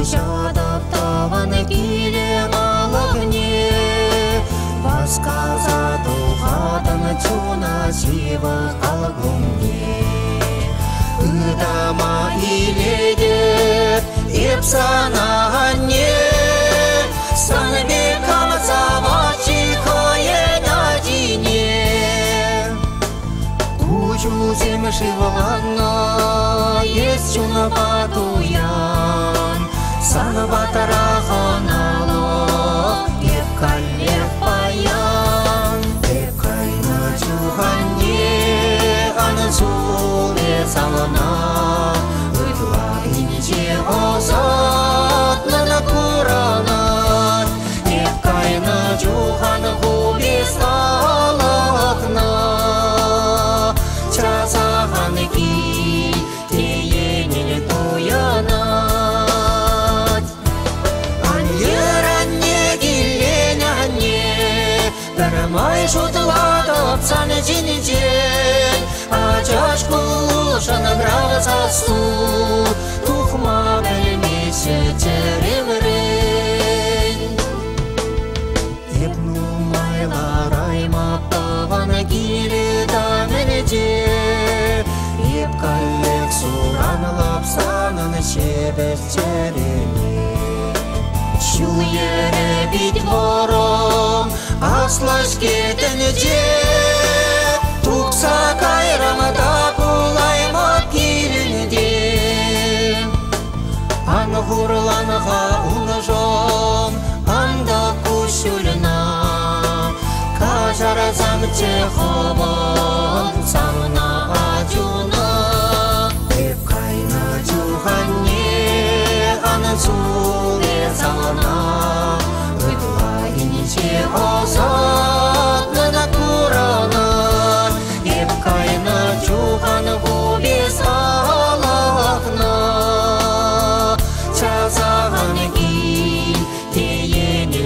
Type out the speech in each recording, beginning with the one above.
Ушадаптаван килен алыгне Басказа тухадан чуна сива алгумне Ыдама иледет епсананне Санбе камцавачи коенадине Кучу земшиванна есть чуна батуян Санбатараханало епкалев паян Епкайна чуханне анасуле салана Ыдла иниче озат нана куранат Епкайна чухан хубе салахна Часахан ки теенил туянат Аньеранне гилленянне Дармай шутладап саны жиниден Ачашкушан гравасасу Тухма білмесе теремрен Ебну майлар аймаптаван килі даменеде Епкалек суранлап санын шебестерене Шул ере бит вором аслаш кетенеде Tuksa kayramada bulaymak kilinde Anhurlanha unajom anda kushulna Kajara zamche khobon samna ajuna Epkayna juhanne anasule salana Udla iniche ozat nana kurana Епкайна чухан хубе салахна Часахан ки теенил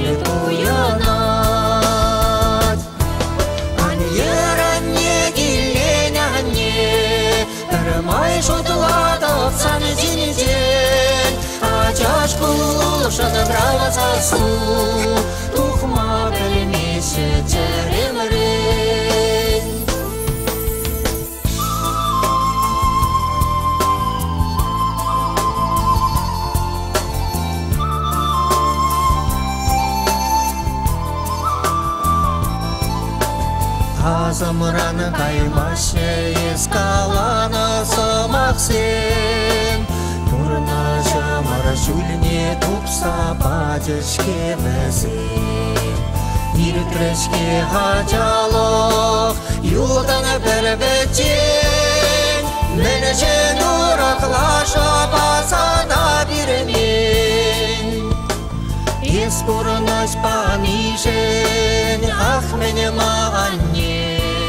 туянат Аньеранне гилленянне Дармай шутладап саны жиниден Ачашкушан гравасасу Тухма білмесе теремрен Азамран каймаше ескалана самаксен Турна жамар жульне тупса бадешке бәзен Иртрешке хачалох юлдан бербечен Менешен ураклаша басада бирмен Еспурнаш панишен ахмене маанне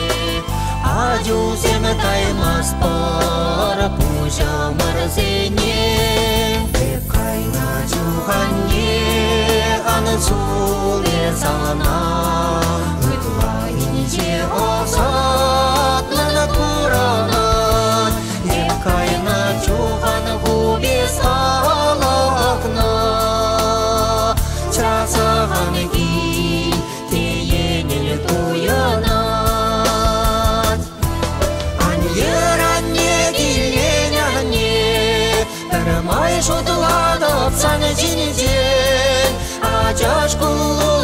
Ajuzem taimas por puja marzene Epkayna juhanne anasule salana Udla iniche ozat nana kuranat Epkayna juhan hubе salakna Часахан ки теенил туянат Аньеранне гилленянне Дармай шутладап саны жиниден Ачашкулу